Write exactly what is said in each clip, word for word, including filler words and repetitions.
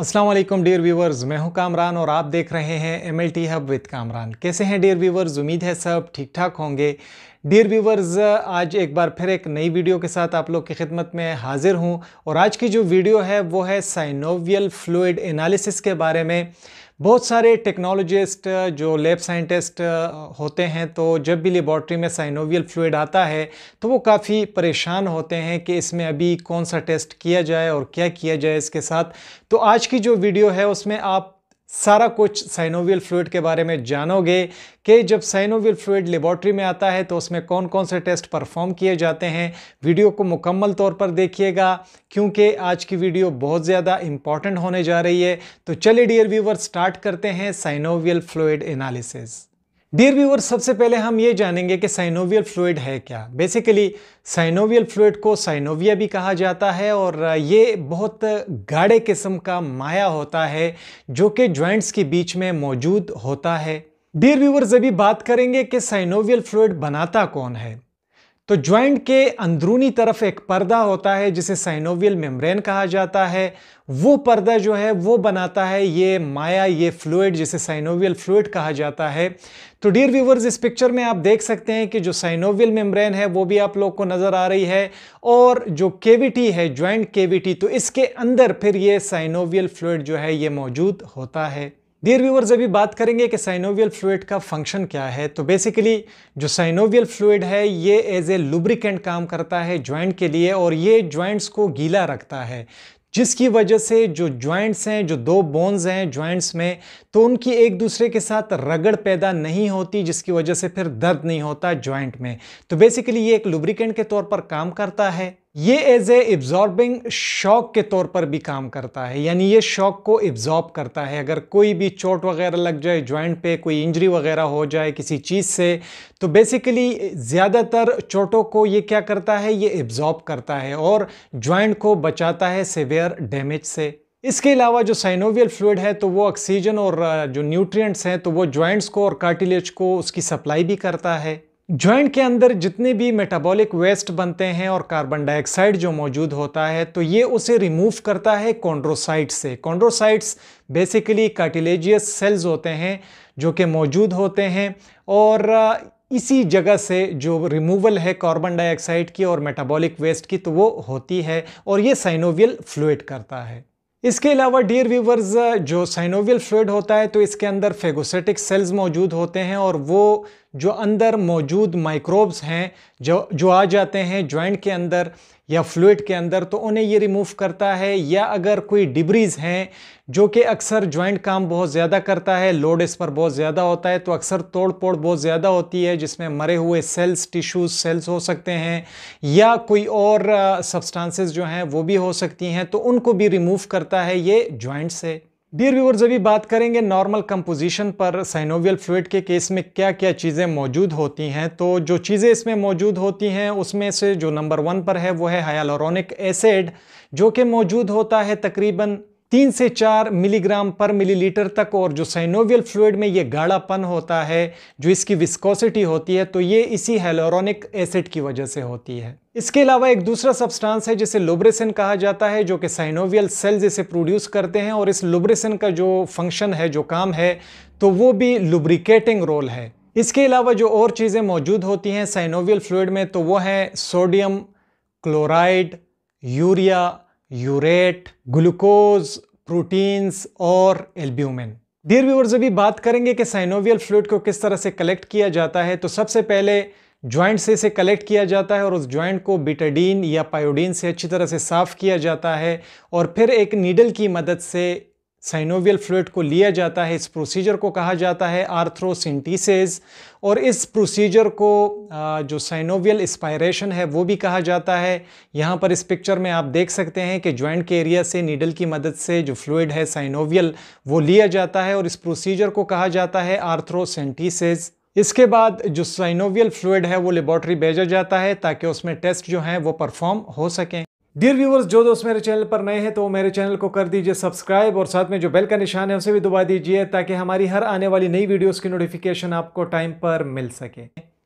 अस्सलाम वालेकुम dear viewers, मैं हूं कामरान और आप देख रहे हैं M L T hub with Kamran. कैसे हैं डियर व्यूवर्स? उम्मीद है सब ठीक ठाक होंगे। डियर व्यूवर्स, आज एक बार फिर एक नई वीडियो के साथ आप लोग की खिदमत में हाजिर हूं और आज की जो वीडियो है वो है साइनोवियल फ्लूइड एनालिसिस के बारे में। बहुत सारे टेक्नोलॉजिस्ट जो लैब साइंटिस्ट होते हैं, तो जब भी लेबॉर्ट्री में साइनोवियल फ्लूइड आता है तो वो काफ़ी परेशान होते हैं कि इसमें अभी कौन सा टेस्ट किया जाए और क्या किया जाए इसके साथ। तो आज की जो वीडियो है उसमें आप सारा कुछ साइनोवियल फ्लूइड के बारे में जानोगे कि जब साइनोवियल फ्लूइड लेबॉर्ट्री में आता है तो उसमें कौन कौन से टेस्ट परफॉर्म किए जाते हैं। वीडियो को मुकम्मल तौर पर देखिएगा क्योंकि आज की वीडियो बहुत ज़्यादा इंपॉर्टेंट होने जा रही है। तो चलिए डियर व्यूवर, स्टार्ट करते हैं synovial fluid analysis. Dear viewer, सबसे पहले हम ये जानेंगे कि साइनोवियल फ्लूइड है क्या। बेसिकली साइनोवियल फ्लूइड को साइनोविया भी कहा जाता है और ये बहुत गाढ़े किस्म का माया होता है जो कि जॉइंट्स के बीच में मौजूद होता है। डियर व्यूअर्स, अभी बात करेंगे कि साइनोवियल फ्लूइड बनाता कौन है। तो जॉइंट के अंदरूनी तरफ एक पर्दा होता है जिसे साइनोवियल मेम्ब्रेन कहा जाता है। वो पर्दा जो है वो बनाता है ये माया, ये फ्लूइड जिसे साइनोवियल फ्लूइड कहा जाता है। तो डियर व्यूवर्स, इस पिक्चर में आप देख सकते हैं कि जो साइनोवियल मेम्ब्रेन है वो भी आप लोग को नजर आ रही है और जो केविटी है, जॉइंट केविटी, तो इसके अंदर फिर ये साइनोवियल फ्लूइड जो है ये मौजूद होता है। डियर व्यूअर्स, अभी बात करेंगे कि साइनोवियल फ्लूइड का फंक्शन क्या है। तो बेसिकली जो साइनोवियल फ्लूइड है ये एज ए लुब्रिकेंट काम करता है जॉइंट के लिए और ये जॉइंट्स को गीला रखता है, जिसकी वजह से जो जॉइंट्स हैं, जो दो बोन्स हैं जॉइंट्स में, तो उनकी एक दूसरे के साथ रगड़ पैदा नहीं होती, जिसकी वजह से फिर दर्द नहीं होता जॉइंट में। तो बेसिकली ये एक लुब्रिकेंट के तौर पर काम करता है। ये एज ए एब्जॉर्बिंग शॉक के तौर पर भी काम करता है, यानी ये शॉक को एब्जॉर्ब करता है। अगर कोई भी चोट वगैरह लग जाए जॉइंट पे, कोई इंजरी वगैरह हो जाए किसी चीज़ से, तो बेसिकली ज़्यादातर चोटों को ये क्या करता है, ये एब्जॉर्ब करता है और जॉइंट को बचाता है सीवियर डैमेज से। इसके अलावा जो साइनोवियल फ्लूइड है तो वो ऑक्सीजन और जो न्यूट्रिएंट्स हैं तो वो जॉइंट्स को और कार्टिलेज को उसकी सप्लाई भी करता है। जॉइंट के अंदर जितने भी मेटाबॉलिक वेस्ट बनते हैं और कार्बन डाइऑक्साइड जो मौजूद होता है तो ये उसे रिमूव करता है कॉन्ड्रोसाइट्स से। कॉन्ड्रोसाइट्स बेसिकली कार्टिलेजियस सेल्स होते हैं जो कि मौजूद होते हैं और इसी जगह से जो रिमूवल है कार्बन डाइऑक्साइड की और मेटाबॉलिक वेस्ट की तो वो होती है और ये साइनोवियल फ्लूइड करता है। इसके अलावा डियर व्यूवर्स, जो साइनोवियल फ्लूइड होता है तो इसके अंदर फेगोसाइटिक सेल्स मौजूद होते हैं और वो जो अंदर मौजूद माइक्रोब्स हैं जो जो आ जाते हैं जॉइंट के अंदर या फ्लूइड के अंदर, तो उन्हें ये रिमूव करता है। या अगर कोई डिब्रीज हैं जो कि अक्सर जॉइंट काम बहुत ज़्यादा करता है, लोड इस पर बहुत ज़्यादा होता है, तो अक्सर तोड़ फोड़ बहुत ज़्यादा होती है जिसमें मरे हुए सेल्स, टिश्यूज सेल्स हो सकते हैं या कोई और सब्सटेंसेस जो हैं वो भी हो सकती हैं, तो उनको भी रिमूव करता है ये जॉइंट से। डियर व्यूअर्स, अभी बात करेंगे नॉर्मल कंपोजिशन पर साइनोवियल फ्लूइड के केस में क्या क्या चीज़ें मौजूद होती हैं। तो जो चीज़ें इसमें मौजूद होती हैं उसमें से जो नंबर वन पर है वो है हाइलुरोनिक एसिड, जो कि मौजूद होता है तकरीबन तीन से चार मिलीग्राम पर मिलीलीटर तक। और जो साइनोवियल फ्लूइड में ये गाढ़ापन होता है, जो इसकी विस्कोसिटी होती है, तो ये इसी हाइलुरोनिक एसिड की वजह से होती है। इसके अलावा एक दूसरा सब्सटेंस है जिसे लुब्रिसिन कहा जाता है, जो कि साइनोवियल सेल्स इसे प्रोड्यूस करते हैं और इस लुब्रिसिन का जो फंक्शन है, जो काम है, तो वो भी लुब्रिकेटिंग रोल है। इसके अलावा जो और चीज़ें मौजूद होती हैं साइनोवियल फ्लूइड में तो वो है sodium chloride, urea, urate, glucose, proteins और एल्ब्यूमिन। डियर व्यूअर्स, अभी बात करेंगे कि साइनोवियल फ्लूइड को किस तरह से कलेक्ट किया जाता है। तो सबसे पहले जॉइंट से इसे कलेक्ट किया जाता है और उस जॉइंट को बिटाडीन या पायोडीन से अच्छी तरह से साफ़ किया जाता है और फिर एक नीडल की मदद से साइनोवियल फ्लूइड को लिया जाता है। इस प्रोसीजर को कहा जाता है आर्थ्रोसिंटीसिस और इस प्रोसीजर को जो साइनोवियल एस्पायरेशन है वो भी कहा जाता है। यहाँ पर इस पिक्चर में आप देख सकते हैं कि जॉइंट के एरिया से नीडल की मदद से जो फ्लूइड है साइनोवियल वो लिया जाता है और इस प्रोसीजर को कहा जाता है आर्थ्रोसिंटीसिस। इसके बाद जो साइनोवियल फ्लूइड है वो लेबॉर्ट्री भेजा जाता है ताकि उसमें टेस्ट जो हैं वो परफॉर्म हो सकें। डियर व्यूवर्स, जो दोस्त मेरे चैनल पर नए हैं तो मेरे चैनल को कर दीजिए सब्सक्राइब और साथ में जो बेल का निशान है उसे भी दबा दीजिए ताकि हमारी हर आने वाली नई वीडियोस की नोटिफिकेशन आपको टाइम पर मिल सके।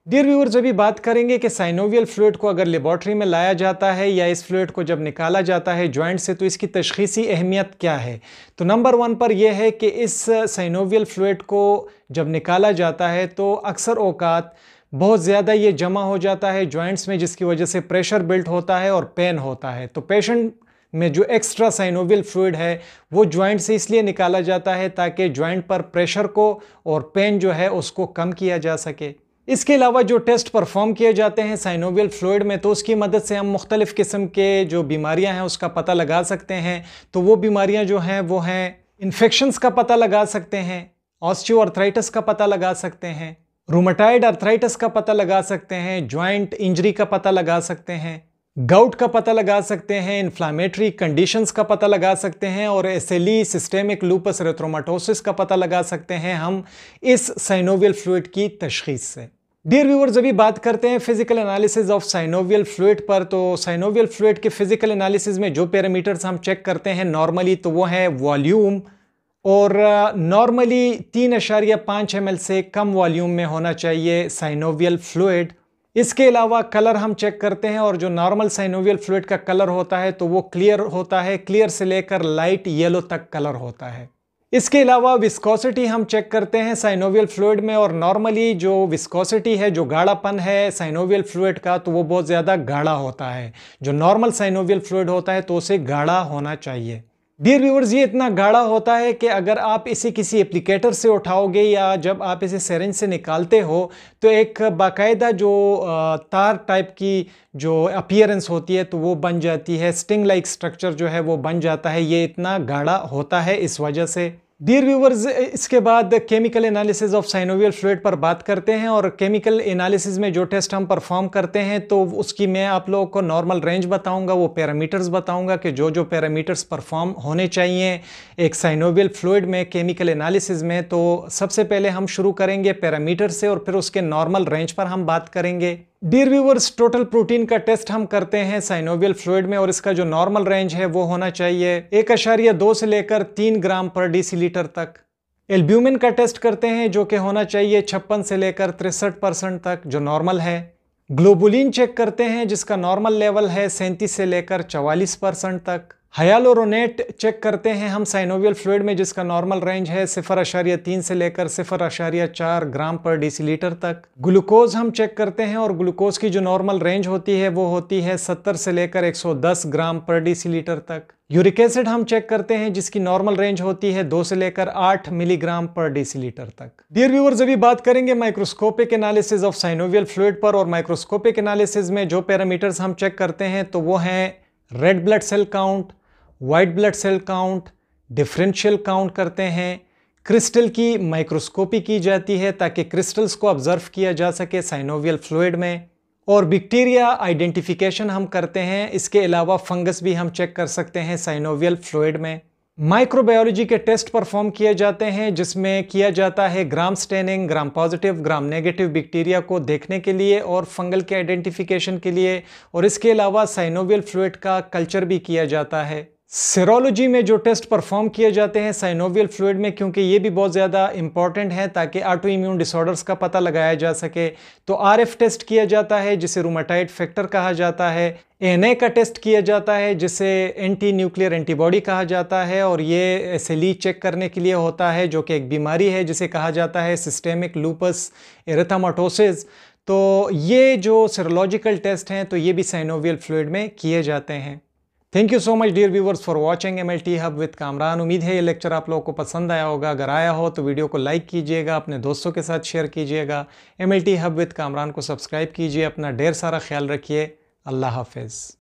डियर व्यूअर्स, अभी बात करेंगे कि साइनोवियल फ्लूइड को अगर लेबॉर्ट्री में लाया जाता है या इस फ्लूइड को जब निकाला जाता है जॉइंट से, तो इसकी तशखीसी अहमियत क्या है। तो नंबर वन पर यह है कि इस साइनोवियल फ्लूइड को जब निकाला जाता है तो अक्सर औकात बहुत ज़्यादा ये जमा हो जाता है जॉइंट्स में, जिसकी वजह से प्रेशर बिल्ट होता है और पेन होता है। तो पेशेंट में जो एक्स्ट्रा साइनोवियल फ्लूइड है वो जॉइंट से इसलिए निकाला जाता है ताकि जॉइंट पर प्रेशर को और पेन जो है उसको कम किया जा सके। इसके अलावा जो टेस्ट परफॉर्म किए जाते हैं साइनोवियल फ्लूइड में, तो उसकी मदद से हम मुख्तलिफ़ किस्म के जो बीमारियां हैं उसका पता लगा सकते हैं। तो वो बीमारियां जो हैं वो हैं, इन्फेक्शंस का पता लगा सकते हैं, ऑस्टियोआर्थराइटिस का पता लगा सकते हैं, रूमेटाइड आर्थराइटिस का पता लगा सकते हैं, जॉइंट इंजरी का पता लगा सकते हैं, गाउट का पता लगा सकते हैं, इन्फ्लामेटरी कंडीशंस का पता लगा सकते हैं और एसएलई सिस्टेमिक लूपस एरिथ्रोमाटोसिस का पता लगा सकते हैं हम इस साइनोवियल फ्लूइड की तशखीस से। डियर व्यूअर्स, अभी बात करते हैं physical analysis of synovial fluid पर। तो साइनोवियल फ्लूइड के फिजिकल एनालिसिस में जो पैरामीटर्स हम चेक करते हैं नॉर्मली, तो वो है वॉल्यूम, और नॉर्मली तीन अशारिया पाँच एम एल से कम वॉल्यूम में होना चाहिए साइनोवियल फ्लूइड। इसके अलावा कलर हम चेक करते हैं, और जो नॉर्मल साइनोवियल फ्लूइड का कलर होता है तो वो क्लियर होता है, क्लियर से लेकर लाइट येलो तक कलर होता है। इसके अलावा विस्कोसिटी हम चेक करते हैं साइनोवियल फ्लूइड में, और नॉर्मली जो विस्कोसिटी है, जो गाढ़ापन है साइनोवियल फ्लूइड का, तो वो बहुत ज़्यादा गाढ़ा होता है। जो नॉर्मल साइनोवियल फ्लूइड होता है तो उसे गाढ़ा होना चाहिए। डियर व्यूअर्स, ये इतना गाढ़ा होता है कि अगर आप इसे किसी एप्लीकेटर से उठाओगे या जब आप इसे सिरिंज से निकालते हो तो एक बाकायदा जो तार टाइप की जो अपीयरेंस होती है तो वो बन जाती है, स्टिंग लाइक स्ट्रक्चर जो है वो बन जाता है। ये इतना गाढ़ा होता है इस वजह से। डियर व्यूअर्स, इसके बाद chemical analysis of synovial fluid पर बात करते हैं, और केमिकल एनालिसिस में जो टेस्ट हम परफॉर्म करते हैं तो उसकी मैं आप लोगों को नॉर्मल रेंज बताऊंगा, वो पैरामीटर्स बताऊंगा कि जो जो पैरामीटर्स परफॉर्म होने चाहिए एक साइनोवियल फ्लूइड में केमिकल एनालिसिस में। तो सबसे पहले हम शुरू करेंगे पैरामीटर से और फिर उसके नॉर्मल रेंज पर हम बात करेंगे। डियर व्यूअर्स, टोटल प्रोटीन का टेस्ट हम करते हैं साइनोवियल फ्लूइड में, और इसका जो नॉर्मल रेंज है वो होना चाहिए एक अशारिया दो से लेकर तीन ग्राम पर डेसीलीटर तक। एल्ब्यूमिन का टेस्ट करते हैं जो कि होना चाहिए छप्पन से लेकर तिरसठ परसेंट तक, जो नॉर्मल है। ग्लोबुलिन चेक करते हैं जिसका नॉर्मल लेवल है सैंतीस से लेकर चवालीस परसेंट तक। हाइलुरोनेट चेक करते हैं हम साइनोवियल फ्लूइड में जिसका नॉर्मल रेंज है सिफर अशारिया तीन से लेकर सिफर अशारिया चार ग्राम पर डेसीलीटर तक। ग्लूकोज हम चेक करते हैं, और ग्लूकोज की जो नॉर्मल रेंज होती है वो होती है सत्तर से लेकर एक सौ दस ग्राम पर डेसीलीटर तक। यूरिक एसिड हम चेक करते हैं जिसकी नॉर्मल रेंज होती है दो से लेकर आठ मिलीग्राम पर डेसीलीटर तक। डियर व्यूअर्स, अभी बात करेंगे microscopic analysis of synovial fluid पर, और माइक्रोस्कोपिक एनालिसिस में जो पैरामीटर्स हम चेक करते हैं तो वो हैं red blood cell count, white blood cell count, differential count करते हैं। क्रिस्टल की माइक्रोस्कोपी की जाती है ताकि क्रिस्टल्स को ऑब्जर्व किया जा सके साइनोवियल फ्लूइड में, और बैक्टीरिया आइडेंटिफिकेशन हम करते हैं। इसके अलावा फंगस भी हम चेक कर सकते हैं साइनोवियल फ्लूइड में। माइक्रोबायोलॉजी के टेस्ट परफॉर्म किए जाते हैं जिसमें किया जाता है gram staining, gram positive, gram negative bacteria को देखने के लिए और फंगल के आइडेंटिफिकेशन के लिए, और इसके अलावा साइनोवियल फ्लूइड का कल्चर भी किया जाता है। सीरोलॉजी में जो टेस्ट परफॉर्म किए जाते हैं साइनोवियल फ्लूइड में, क्योंकि ये भी बहुत ज़्यादा इंपॉर्टेंट है ताकि ऑटो इम्यून डिसऑर्डर्स का पता लगाया जा सके, तो आरएफ टेस्ट किया जाता है जिसे रूमेटाइड फैक्टर कहा जाता है। एनए का टेस्ट किया जाता है जिसे एंटी न्यूक्लियर एंटीबॉडी कहा जाता है, और ये एसएलई चेक करने के लिए होता है जो कि एक बीमारी है जिसे कहा जाता है सिस्टेमिक लूपस एरिथ्रोमाटोसिस। तो ये जो सीरोलॉजिकल टेस्ट हैं तो ये भी साइनोवियल फ्लूइड में किए जाते हैं। Thank you so much dear viewers for watching M L T hub with Kamran. उम्मीद है ये लेक्चर आप लोगों को पसंद आया होगा। अगर आया हो तो वीडियो को लाइक कीजिएगा, अपने दोस्तों के साथ शेयर कीजिएगा। M L T hub with Kamran को सब्सक्राइब कीजिए। अपना ढेर सारा ख्याल रखिए। अल्लाह हाफिज़।